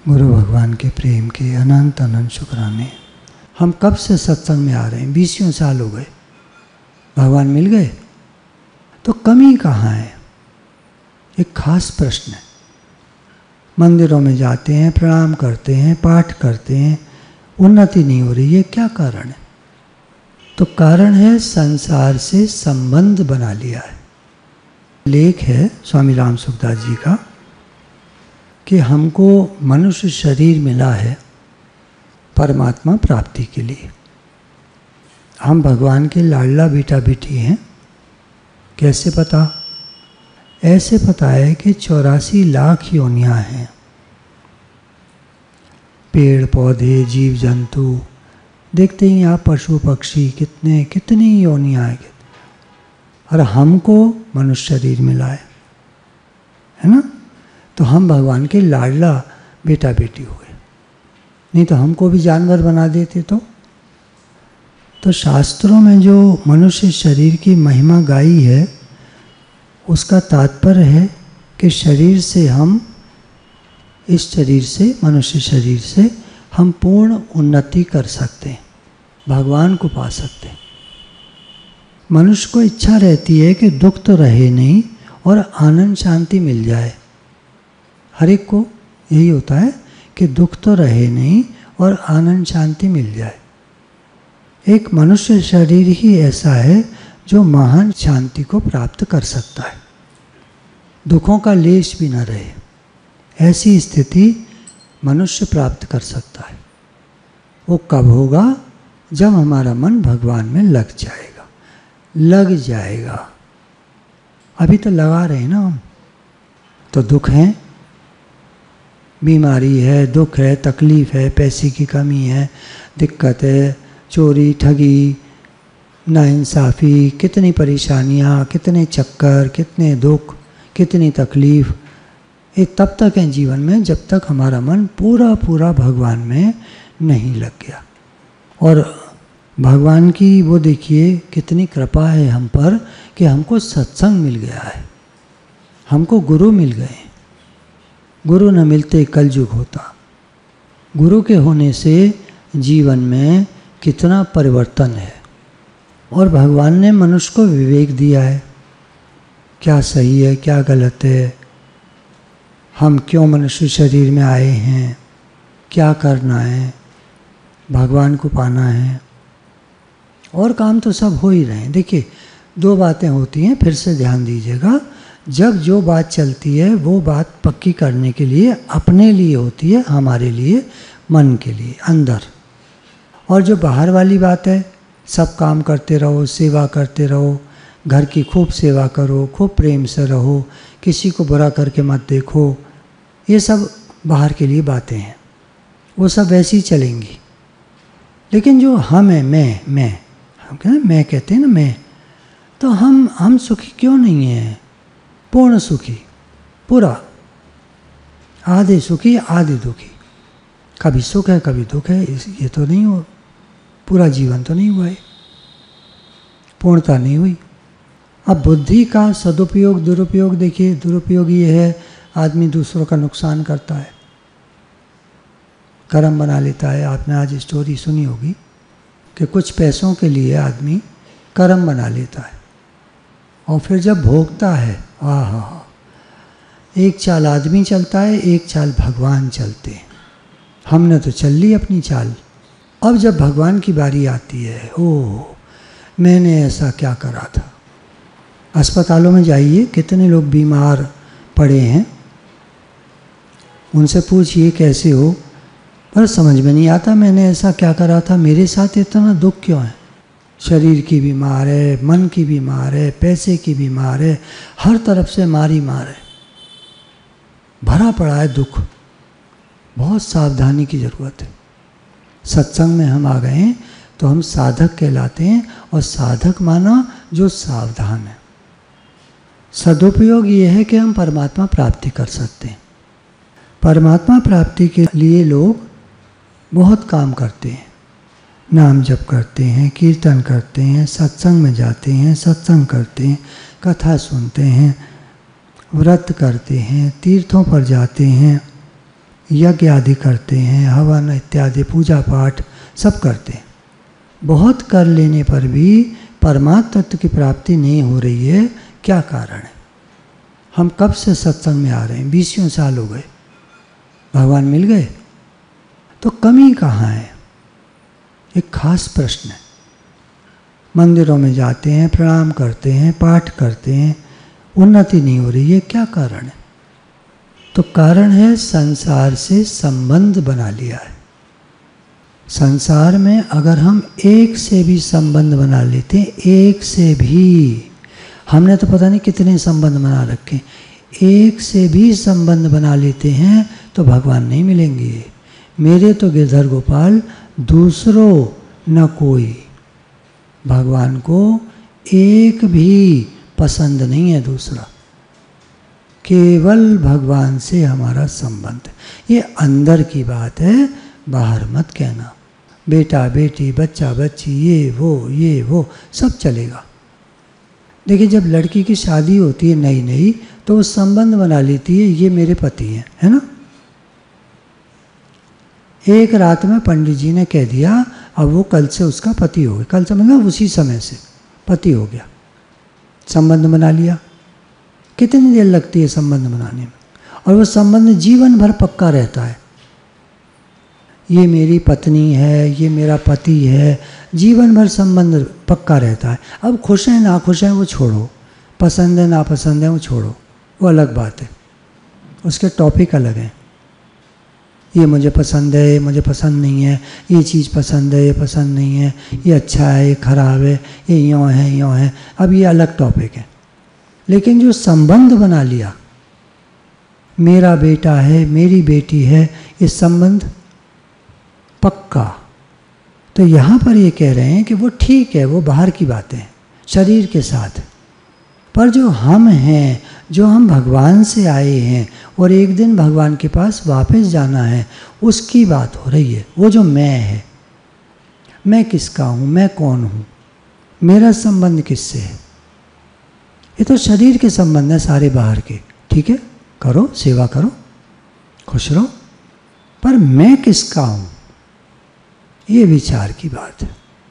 गुरु भगवान के प्रेम के अनंत अनंत शुक्राने। हम कब से सत्संग में आ रहे हैं, 20 साल हो गए। भगवान मिल गए तो कमी कहाँ है? एक खास प्रश्न है। मंदिरों में जाते हैं, प्रणाम करते हैं, पाठ करते हैं, उन्नति नहीं हो रही है, क्या कारण है? तो कारण है संसार से संबंध बना लिया है। लेख है स्वामी राम सुखदास जी का कि हमको मनुष्य शरीर मिला है परमात्मा प्राप्ति के लिए। हम भगवान के लाडला बेटा बेटी हैं। कैसे पता? ऐसे पता है कि 84 लाख योनियां हैं। पेड़ पौधे जीव जंतु देखते ही आप, पशु पक्षी कितनी योनियां हैं। और हमको मनुष्य शरीर मिला है ना? तो हम भगवान के लाडला बेटा बेटी हुए। नहीं तो हमको भी जानवर बना देते तो शास्त्रों में जो मनुष्य शरीर की महिमा गाई है उसका तात्पर्य है कि शरीर से हम, इस शरीर से, मनुष्य शरीर से हम पूर्ण उन्नति कर सकते हैं, भगवान को पा सकते हैं। मनुष्य को इच्छा रहती है कि दुख तो रहे नहीं और आनंद शांति मिल जाए। हर एक को यही होता है कि दुख तो रहे नहीं और आनंद शांति मिल जाए। एक मनुष्य शरीर ही ऐसा है जो महान शांति को प्राप्त कर सकता है, दुखों का लेश भी न रहे, ऐसी स्थिति मनुष्य प्राप्त कर सकता है। वो कब होगा? जब हमारा मन भगवान में लग जाएगा। अभी तो लगा रहे हैं ना हम। तो दुख है, बीमारी है, दुख है, तकलीफ है, पैसे की कमी है, दिक्कत है, चोरी ठगी, नाइंसाफ़ी, कितनी परेशानियाँ, कितने चक्कर, कितने दुख, कितनी तकलीफ़, ये तब तक है जीवन में जब तक हमारा मन पूरा पूरा भगवान में नहीं लग गया। और भगवान की वो देखिए कितनी कृपा है हम पर कि हमको सत्संग मिल गया है, हमको गुरु मिल गए। गुरु न मिलते कलयुग होता। गुरु के होने से जीवन में कितना परिवर्तन है। और भगवान ने मनुष्य को विवेक दिया है, क्या सही है क्या गलत है, हम क्यों मनुष्य शरीर में आए हैं, क्या करना है, भगवान को पाना है। और काम तो सब हो ही रहे हैं। देखिए 2 बातें होती हैं, फिर से ध्यान दीजिएगा। जब जो बात चलती है वो बात पक्की करने के लिए अपने लिए होती है, हमारे लिए, मन के लिए, अंदर। और जो बाहर वाली बात है, सब काम करते रहो, सेवा करते रहो, घर की खूब सेवा करो, खूब प्रेम से रहो, किसी को बुरा करके मत देखो, ये सब बाहर के लिए बातें हैं, वो सब वैसी ही चलेंगी। लेकिन जो हम है, मैं हम कहते हैं ना, मैं, तो हम सुखी क्यों नहीं हैं? पूर्ण सुखी, पूरा, आधे सुखी आधे दुखी। कभी सुख है कभी दुख है, ये तो नहीं हो, पूरा जीवन तो नहीं हुआ है, पूर्णता नहीं हुई। अब बुद्धि का सदुपयोग दुरुपयोग देखिए। दुरुपयोग ये है आदमी दूसरों का नुकसान करता है, कर्म बना लेता है। आपने आज स्टोरी सुनी होगी कि कुछ पैसों के लिए आदमी कर्म बना लेता है और फिर जब भोगता है, एक चाल आदमी चलता है, एक चाल भगवान चलते हैं। हमने तो चल ली अपनी चाल। अब जब भगवान की बारी आती है, ओह मैंने ऐसा क्या करा था। अस्पतालों में जाइए, कितने लोग बीमार पड़े हैं, उनसे पूछिए कैसे हो, पर समझ में नहीं आता मैंने ऐसा क्या करा था, मेरे साथ इतना दुख क्यों है। शरीर की बीमार है, मन की बीमार है, पैसे की बीमार है, हर तरफ से मार है, भरा पड़ा है दुख। बहुत सावधानी की ज़रूरत है। सत्संग में हम आ गए हैं तो हम साधक कहलाते हैं, और साधक माना जो सावधान है। सदुपयोग ये है कि हम परमात्मा प्राप्ति कर सकते हैं। परमात्मा प्राप्ति के लिए लोग बहुत काम करते हैं, नाम जप करते हैं, कीर्तन करते हैं, सत्संग में जाते हैं, सत्संग करते हैं, कथा सुनते हैं, व्रत करते हैं, तीर्थों पर जाते हैं, यज्ञ आदि करते हैं, हवन इत्यादि पूजा पाठ सब करते हैं। बहुत कर लेने पर भी परमात्म तत्व की प्राप्ति नहीं हो रही है। क्या कारण है? हम कब से सत्संग में आ रहे हैं? 20 साल हो गए, भगवान मिल गए? तो कमी कहाँ है? एक खास प्रश्न है। मंदिरों में जाते हैं, प्रणाम करते हैं, पाठ करते हैं, उन्नति नहीं हो रही है। क्या कारण है? तो कारण है संसार से संबंध बना लिया है। संसार में अगर हम एक से भी संबंध बना लेते हैं, एक से भी, हमने तो पता नहीं कितने संबंध बना रखे, एक से भी संबंध बना लेते हैं तो भगवान नहीं मिलेंगे। मेरे तो गिरधर गोपाल दूसरों न कोई, भगवान को एक भी पसंद नहीं है दूसरा, केवल भगवान से हमारा संबंध। ये अंदर की बात है, बाहर मत कहना। बेटा बेटी, बच्चा बच्ची, ये वो सब चलेगा। देखिए, जब लड़की की शादी होती है नई नई, तो वो संबंध बना लेती है, ये मेरे पति हैं, है ना। एक रात में पंडित जी ने कह दिया, अब वो कल से उसका पति हो गया। कल से मतलब उसी समय से पति हो गया, संबंध बना लिया। कितनी देर लगती है संबंध बनाने में? और वो संबंध जीवन भर पक्का रहता है। ये मेरी पत्नी है, ये मेरा पति है, जीवन भर संबंध पक्का रहता है। अब खुश हैं ना खुश हैं वो छोड़ो, पसंद है ना पसंद है वो छोड़ो, वो अलग बात है, उसके टॉपिक अलग हैं। ये मुझे पसंद है, ये मुझे पसंद नहीं है, ये चीज़ पसंद है, ये पसंद नहीं है, ये अच्छा है, ये खराब है, ये यों है, अब ये अलग टॉपिक है। लेकिन जो संबंध बना लिया, मेरा बेटा है, मेरी बेटी है, ये संबंध पक्का, तो यहाँ पर ये कह रहे हैं कि वो ठीक है, वो बाहर की बातें हैं शरीर के साथ, पर जो हम हैं, जो हम भगवान से आए हैं और एक दिन भगवान के पास वापस जाना है, उसकी बात हो रही है। वो जो मैं है, मैं किसका हूँ, मैं कौन हूँ, मेरा संबंध किससे है? ये तो शरीर के संबंध है सारे बाहर के, ठीक है, करो सेवा करो, खुश रहो, पर मैं किसका हूँ, ये विचार की बात है।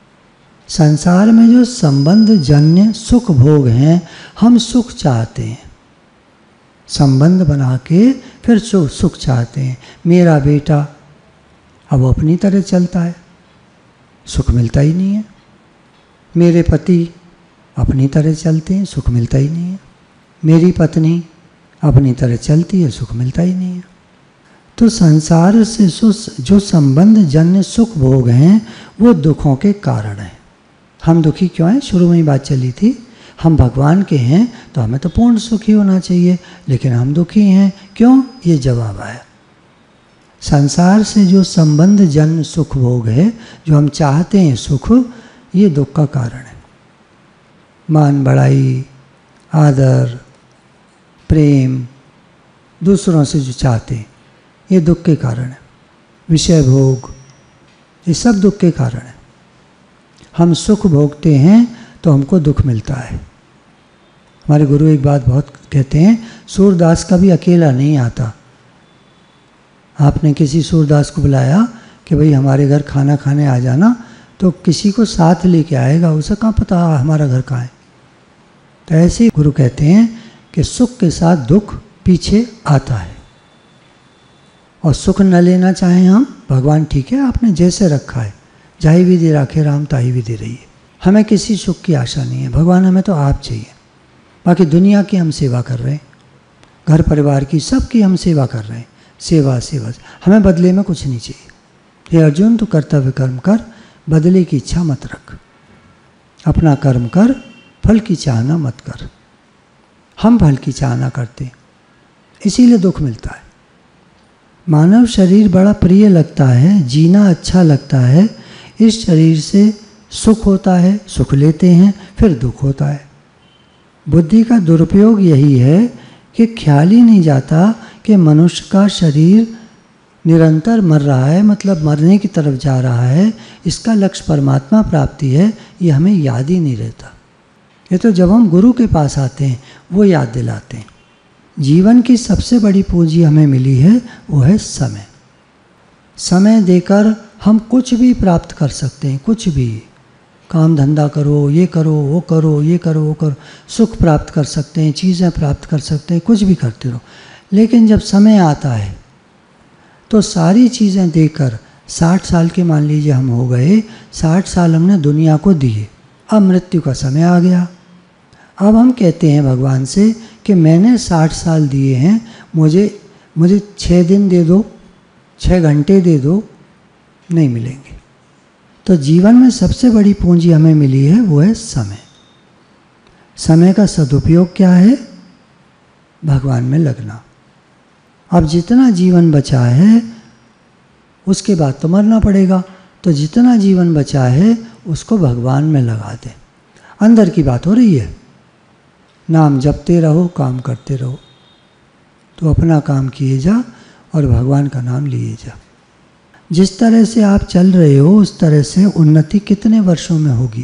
संसार में जो संबंध जन्य सुख भोग हैं, हम सुख चाहते हैं, संबंध बना के फिर सुख चाहते हैं। मेरा बेटा, अब वो अपनी तरह चलता है, सुख मिलता ही नहीं है। मेरे पति अपनी तरह चलते हैं, सुख मिलता ही नहीं है। मेरी पत्नी अपनी तरह चलती है, सुख मिलता ही नहीं है। तो संसार से जो संबंध जन्य सुख भोग हैं, वो दुखों के कारण हैं। हम दुखी क्यों हैं? शुरू में ही बात चली थी, हम भगवान के हैं तो हमें तो पूर्ण सुखी होना चाहिए, लेकिन हम दुखी हैं क्यों? ये जवाब आया। संसार से जो संबंध जन्य सुख भोग है, जो हम चाहते हैं सुख, ये दुख का कारण है। मान बढ़ाई, आदर, प्रेम, दूसरों से जो चाहते हैं, ये दुख के कारण है। विषय भोग, ये सब दुख के कारण है। हम सुख भोगते हैं तो हमको दुख मिलता है। हमारे गुरु एक बात बहुत कहते हैं, सूरदास कभी अकेला नहीं आता। आपने किसी सूरदास को बुलाया कि भाई हमारे घर खाना खाने आ जाना, तो किसी को साथ लेके आएगा, उसे कहाँ पता हमारा घर कहाँ है। तो ऐसे ही गुरु कहते हैं कि सुख के साथ दुख पीछे आता है, और सुख न लेना चाहें हम, भगवान ठीक है आपने जैसे रखा है, जाहि विधि राखे राम ताहि विधि रहिए। हमें किसी सुख की आशा नहीं है, भगवान हमें तो आप चाहिए। बाकी दुनिया की हम सेवा कर रहे हैं, घर परिवार की सबकी हम सेवा कर रहे हैं, सेवा सेवा, हमें बदले में कुछ नहीं चाहिए। हे अर्जुन, तो कर्तव्य कर्म कर, बदले की इच्छा मत रख, अपना कर्म कर, फल की चाहना मत कर। हम फल की चाहना करते, इसीलिए दुख मिलता है। मानव शरीर बड़ा प्रिय लगता है, जीना अच्छा लगता है, इस शरीर से सुख होता है, सुख लेते हैं, फिर दुख होता है। बुद्धि का दुरुपयोग यही है कि ख्याल ही नहीं जाता कि मनुष्य का शरीर निरंतर मर रहा है, मतलब मरने की तरफ जा रहा है, इसका लक्ष्य परमात्मा प्राप्ति है, ये हमें याद ही नहीं रहता। ये तो जब हम गुरु के पास आते हैं वो याद दिलाते हैं। जीवन की सबसे बड़ी पूंजी हमें मिली है, वो है समय। समय देकर हम कुछ भी प्राप्त कर सकते हैं, कुछ भी। काम धंधा करो, ये करो, वो करो, ये करो, वो करो, सुख प्राप्त कर सकते हैं, चीज़ें प्राप्त कर सकते हैं, कुछ भी करते रहो। लेकिन जब समय आता है तो सारी चीज़ें देकर 60 साल के मान लीजिए हम हो गए, 60 साल हमने दुनिया को दिए, अब मृत्यु का समय आ गया। अब हम कहते हैं भगवान से कि मैंने 60 साल दिए हैं, मुझे 6 दिन दे दो, 6 घंटे दे दो, नहीं मिलेंगे। तो जीवन में सबसे बड़ी पूंजी हमें मिली है, वो है समय। समय का सदुपयोग क्या है? भगवान में लगना। अब जितना जीवन बचा है उसके बाद तो मरना पड़ेगा, तो जितना जीवन बचा है उसको भगवान में लगा दें। अंदर की बात हो रही है, नाम जपते रहो, काम करते रहो। तो अपना काम किए जा और भगवान का नाम लिए जा। जिस तरह से आप चल रहे हो उस तरह से उन्नति कितने वर्षों में होगी?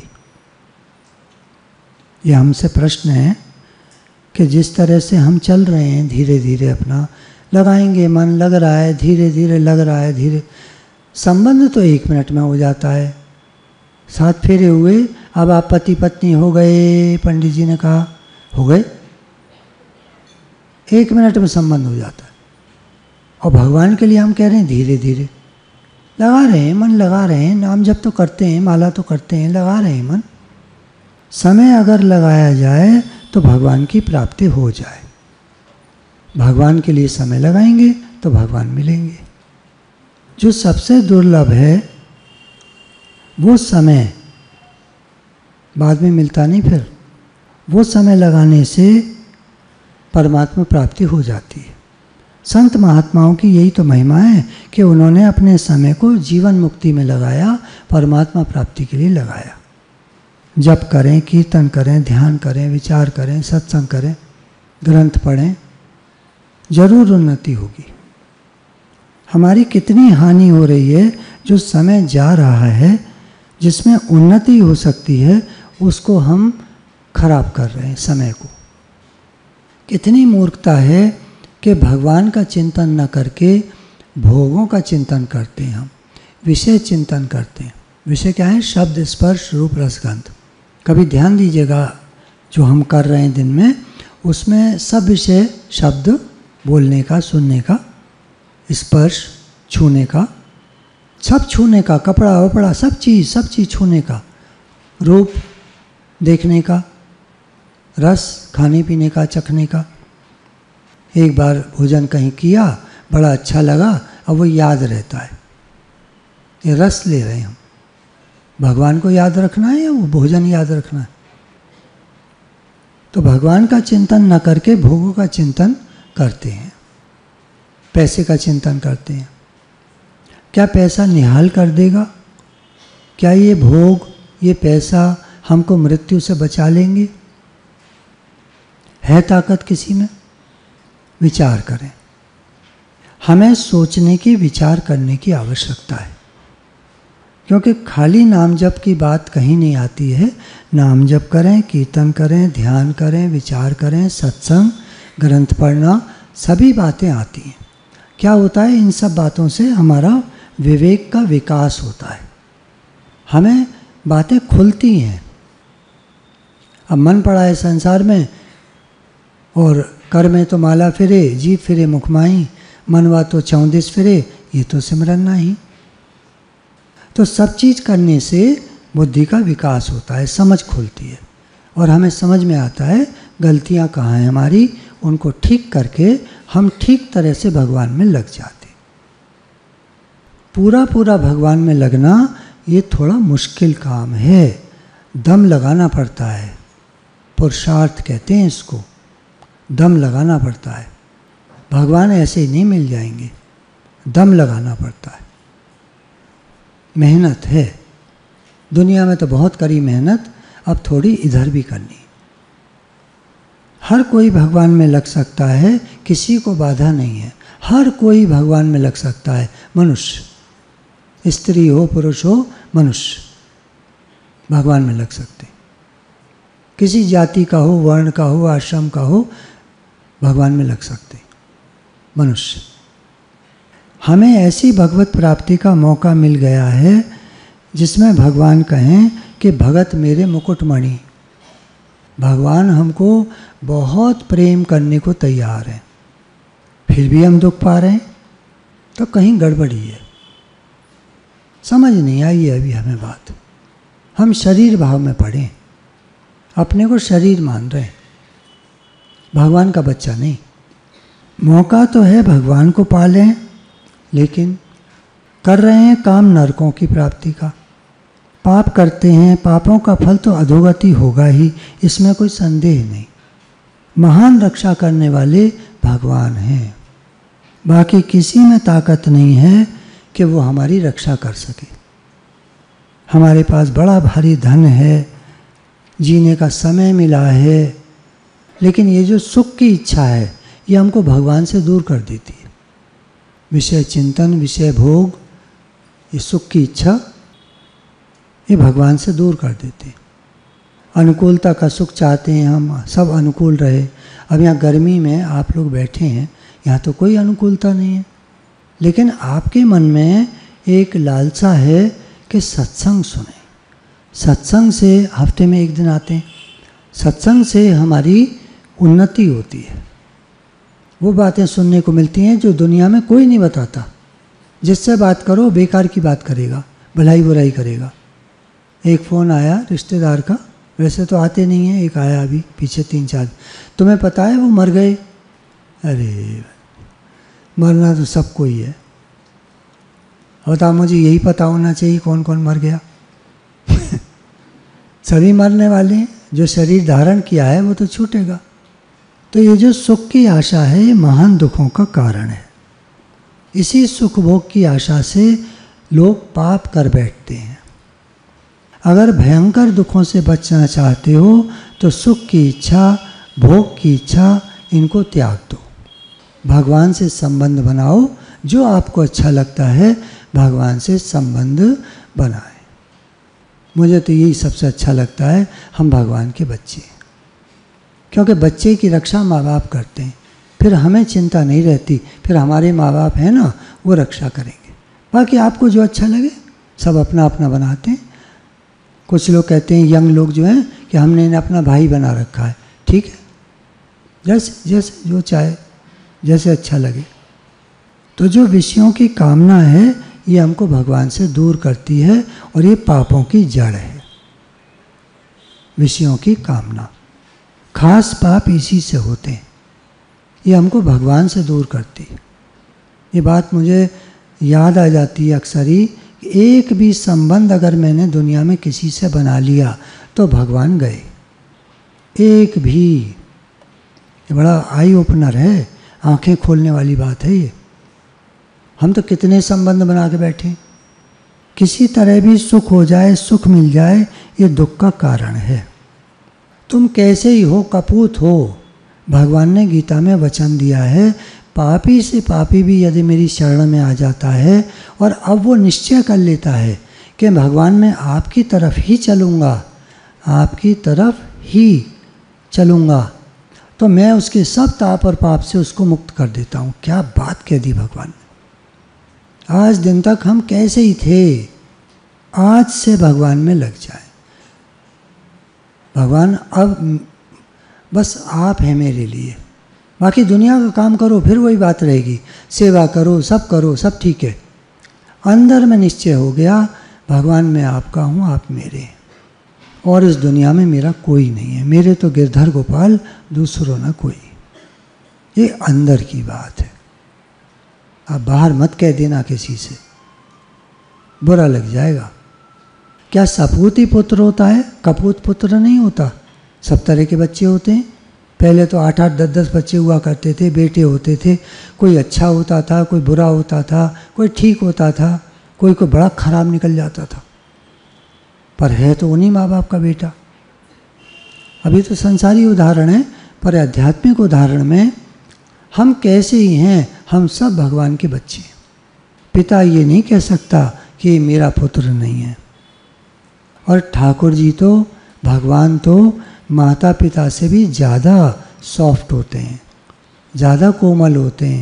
ये हमसे प्रश्न है कि जिस तरह से हम चल रहे हैं, धीरे धीरे अपना लगाएंगे, मन लग रहा है, धीरे धीरे लग रहा है, धीरे संबंध तो 1 मिनट में हो जाता है। 7 फेरे हुए, अब आप पति पत्नी हो गए, पंडित जी ने कहा हो गए, 1 मिनट में संबंध हो जाता है। और भगवान के लिए हम कह रहे हैं धीरे धीरे लगा रहे हैं, मन लगा रहे हैं, नाम जप तो करते हैं, माला तो करते हैं, लगा रहे हैं मन। समय अगर लगाया जाए तो भगवान की प्राप्ति हो जाए। भगवान के लिए समय लगाएंगे तो भगवान मिलेंगे। जो सबसे दुर्लभ है वो समय बाद में मिलता नहीं, फिर वो समय लगाने से परमात्मा प्राप्ति हो जाती है। संत महात्माओं की यही तो महिमा है कि उन्होंने अपने समय को जीवन मुक्ति में लगाया, परमात्मा प्राप्ति के लिए लगाया। जप करें, कीर्तन करें, ध्यान करें, विचार करें, सत्संग करें, ग्रंथ पढ़ें, जरूर उन्नति होगी। हमारी कितनी हानि हो रही है, जो समय जा रहा है जिसमें उन्नति हो सकती है उसको हम खराब कर रहे हैं समय को। कितनी मूर्खता है कि भगवान का चिंतन न करके भोगों का चिंतन करते हैं, हम विषय चिंतन करते हैं। विषय क्या है? शब्द, स्पर्श, रूप, रसगंध। कभी ध्यान दीजिएगा जो हम कर रहे हैं दिन में, उसमें सब विषय, शब्द बोलने का, सुनने का, स्पर्श छूने का, सब छूने का, कपड़ा वपड़ा सब चीज़ छूने का, रूप देखने का, रस खाने पीने का, चखने का। एक बार भोजन कहीं किया, बड़ा अच्छा लगा, अब वो याद रहता है। ये रस ले रहे हैं हम। भगवान को याद रखना है या वो भोजन याद रखना है? तो भगवान का चिंतन न करके भोगों का चिंतन करते हैं, पैसे का चिंतन करते हैं। क्या पैसा निहाल कर देगा? क्या ये भोग, ये पैसा हमको मृत्यु से बचा लेंगे? है ताकत किसी में? विचार करें। हमें सोचने की, विचार करने की आवश्यकता है, क्योंकि खाली नाम जप की बात कहीं नहीं आती है। नाम जप करें, कीर्तन करें, ध्यान करें, विचार करें, सत्संग, ग्रंथ पढ़ना, सभी बातें आती हैं। क्या होता है? इन सब बातों से हमारा विवेक का विकास होता है, हमें बातें खुलती हैं। अब मन पड़ा है संसार में और कर में तो माला फिरे, जीभ फिरे मुख माही, मनवा तो 34 फिरे, ये तो सिमरन नहीं। तो सब चीज़ करने से बुद्धि का विकास होता है, समझ खुलती है और हमें समझ में आता है गलतियाँ कहाँ हैं हमारी, उनको ठीक करके हम ठीक तरह से भगवान में लग जाते। पूरा पूरा भगवान में लगना ये थोड़ा मुश्किल काम है, दम लगाना पड़ता है। पुरुषार्थ कहते हैं इसको, दम लगाना पड़ता है। भगवान ऐसे ही नहीं मिल जाएंगे, दम लगाना पड़ता है, मेहनत है। दुनिया में तो बहुत करी मेहनत, अब थोड़ी इधर भी करनी। हर कोई भगवान में लग सकता है, किसी को बाधा नहीं है, हर कोई भगवान में लग सकता है। मनुष्य, स्त्री हो पुरुष हो, मनुष्य भगवान में लग सकते। किसी जाति का हो, वर्ण का हो, आश्रम का हो, भगवान में लग सकते मनुष्य। हमें ऐसी भगवत प्राप्ति का मौका मिल गया है जिसमें भगवान कहें कि भगत मेरे मुकुटमणि। भगवान हमको बहुत प्रेम करने को तैयार है, फिर भी हम दुख पा रहे हैं, तो कहीं गड़बड़ी है। समझ नहीं आई है अभी हमें बात। हम शरीर भाव में पड़े, अपने को शरीर मान रहे हैं, भगवान का बच्चा नहीं। मौका तो है भगवान को पा लें, लेकिन कर रहे हैं काम नरकों की प्राप्ति का। पाप करते हैं, पापों का फल तो अधोगति होगा ही, इसमें कोई संदेह नहीं। महान रक्षा करने वाले भगवान हैं, बाकी किसी में ताकत नहीं है कि वो हमारी रक्षा कर सके। हमारे पास बड़ा भारी धन है, जीने का समय मिला है, लेकिन ये जो सुख की इच्छा है ये हमको भगवान से दूर कर देती है। विषय चिंतन, विषय भोग, ये सुख की इच्छा ये भगवान से दूर कर देते हैं। अनुकूलता का सुख चाहते हैं हम, सब अनुकूल रहे। अब यहाँ गर्मी में आप लोग बैठे हैं, यहाँ तो कोई अनुकूलता नहीं है, लेकिन आपके मन में एक लालसा है कि सत्संग सुने। सत्संग से हफ्ते में एक दिन आते हैं, सत्संग से हमारी उन्नति होती है। वो बातें सुनने को मिलती हैं जो दुनिया में कोई नहीं बताता। जिससे बात करो बेकार की बात करेगा, भलाई बुराई करेगा। एक फ़ोन आया रिश्तेदार का, वैसे तो आते नहीं हैं, एक आया अभी पीछे 3-4, तुम्हें पता है वो मर गए। अरे मरना तो सबको ही है, बता मुझे यही पता होना चाहिए कौन कौन मर गया। सभी मरने वाले हैं, जो शरीर धारण किया है वो तो छूटेगा। तो ये जो सुख की आशा है ये महान दुखों का कारण है। इसी सुख भोग की आशा से लोग पाप कर बैठते हैं। अगर भयंकर दुखों से बचना चाहते हो तो सुख की इच्छा, भोग की इच्छा, इनको त्याग दो। भगवान से संबंध बनाओ, जो आपको अच्छा लगता है भगवान से संबंध बनाएं। मुझे तो यही सबसे अच्छा लगता है, हम भगवान के बच्चे, क्योंकि बच्चे की रक्षा माँ बाप करते हैं, फिर हमें चिंता नहीं रहती, फिर हमारे माँ बाप हैं ना वो रक्षा करेंगे। बाकी आपको जो अच्छा लगे, सब अपना अपना बनाते हैं। कुछ लोग कहते हैं यंग लोग जो हैं कि हमने इन्हें अपना भाई बना रखा है, ठीक है, जैसे जैसे जो चाहे, जैसे अच्छा लगे। तो जो विषयों की कामना है ये हमको भगवान से दूर करती है और ये पापों की जड़ है। विषयों की कामना, खास पाप इसी से होते हैं, ये हमको भगवान से दूर करती है। ये बात मुझे याद आ जाती है अक्सर ही, एक भी संबंध अगर मैंने दुनिया में किसी से बना लिया तो भगवान गए। एक भी, ये बड़ा आई ओपनर है, आंखें खोलने वाली बात है ये। हम तो कितने संबंध बना के बैठे, किसी तरह भी सुख हो जाए, सुख मिल जाए, ये दुख का कारण है। तुम कैसे ही हो, कपूत हो, भगवान ने गीता में वचन दिया है, पापी से पापी भी यदि मेरी शरण में आ जाता है और अब वो निश्चय कर लेता है कि भगवान मैं आपकी तरफ ही चलूँगा, आपकी तरफ ही चलूँगा, तो मैं उसके सब ताप और पाप से उसको मुक्त कर देता हूँ। क्या बात कह दी भगवान ने। आज दिन तक हम कैसे ही थे, आज से भगवान में लग जाए। भगवान अब बस आप हैं मेरे लिए, बाकी दुनिया का काम करो फिर वही बात रहेगी, सेवा करो, सब ठीक है। अंदर में निश्चय हो गया भगवान मैं आपका हूँ, आप मेरे हैं, और इस दुनिया में मेरा कोई नहीं है, मेरे तो गिरधर गोपाल, दूसरों ना कोई। ये अंदर की बात है, आप बाहर मत कह देना किसी से, बुरा लग जाएगा। क्या सपूत ही पुत्र होता है, कपूत पुत्र नहीं होता। सब तरह के बच्चे होते हैं। पहले तो 8-8, 10-10 बच्चे हुआ करते थे, बेटे होते थे। कोई अच्छा होता था, कोई बुरा होता था, कोई ठीक होता था, कोई को बड़ा खराब निकल जाता था, पर है तो उन्हीं माँ बाप का बेटा। अभी तो संसारी उदाहरण है, पर आध्यात्मिक उदाहरण में हम कैसे ही हैं, हम सब भगवान के बच्चे हैं। पिता ये नहीं कह सकता कि मेरा पुत्र नहीं है। और ठाकुर जी तो, भगवान तो माता पिता से भी ज़्यादा सॉफ्ट होते हैं, ज़्यादा कोमल होते हैं।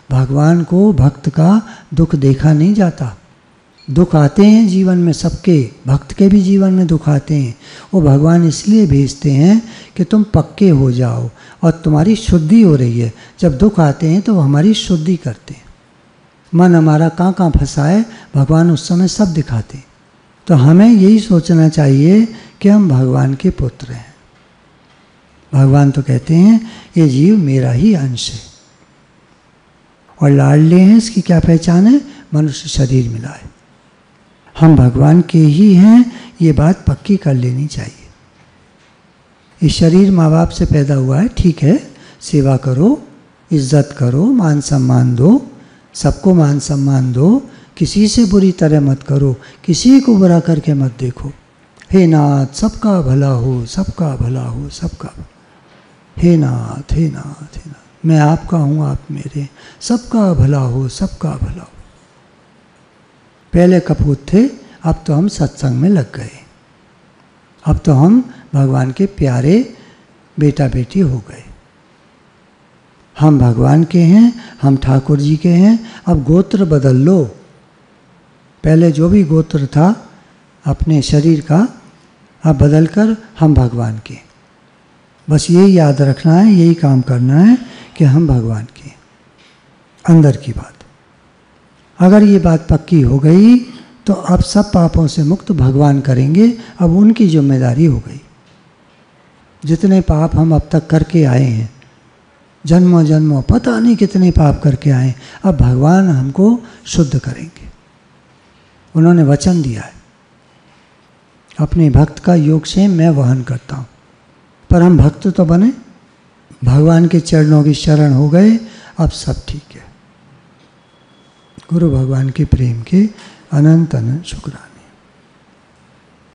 भगवान को भक्त का दुख देखा नहीं जाता। दुख आते हैं जीवन में सबके, भक्त के भी जीवन में दुख आते हैं। वो भगवान इसलिए भेजते हैं कि तुम पक्के हो जाओ और तुम्हारी शुद्धि हो रही है। जब दुख आते हैं तो वो हमारी शुद्धि करते हैं। मन हमारा कहाँ कहाँ फंसा है भगवान उस समय सब दिखाते हैं। तो हमें यही सोचना चाहिए कि हम भगवान के पुत्र हैं। भगवान तो कहते हैं ये जीव मेरा ही अंश है और लाडले हैं, इसकी क्या पहचान है? मनुष्य शरीर मिला है। हम भगवान के ही हैं, ये बात पक्की कर लेनी चाहिए। ये शरीर माँ बाप से पैदा हुआ है, ठीक है, सेवा करो, इज्जत करो, मान सम्मान दो, सबको मान सम्मान दो, किसी से बुरी तरह मत करो, किसी को बुरा करके मत देखो। हे नाथ सबका भला हो, सबका भला हो, सबका। हे नाथ, हे नाथ, हे नाथ, मैं आपका हूँ, आप मेरे, सबका भला हो, सबका भला हो। पहले कपूत थे, अब तो हम सत्संग में लग गए। अब तो हम भगवान के प्यारे बेटा बेटी हो गए। हम भगवान के हैं, हम ठाकुर जी के हैं। अब गोत्र बदल लो। पहले जो भी गोत्र था अपने शरीर का, अब बदल कर हम भगवान के। बस यही याद रखना है, यही काम करना है कि हम भगवान के। अंदर की बात, अगर ये बात पक्की हो गई तो अब सब पापों से मुक्त भगवान करेंगे। अब उनकी जिम्मेदारी हो गई। जितने पाप हम अब तक करके आए हैं, जन्मों जन्मों पता नहीं कितने पाप करके आए, अब भगवान हमको शुद्ध करेंगे। उन्होंने वचन दिया है, अपने भक्त का योग से मैं वहन करता हूँ। पर हम भक्त तो बने, भगवान के चरणों की शरण हो गए, अब सब ठीक है। गुरु भगवान के प्रेम के अनंत अनंत शुक्राना।